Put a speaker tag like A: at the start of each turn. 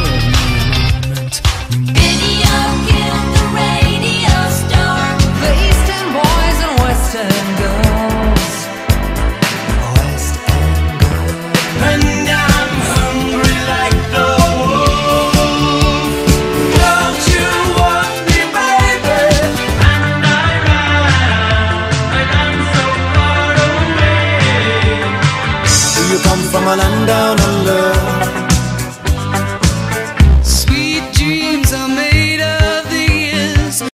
A: Video killed the radio star. The Eastern boys and Western girls. West and girls. And I'm hungry like the wolf. Don't you want me, baby? And I ran, and I'm so far away.
B: Do you come from a land down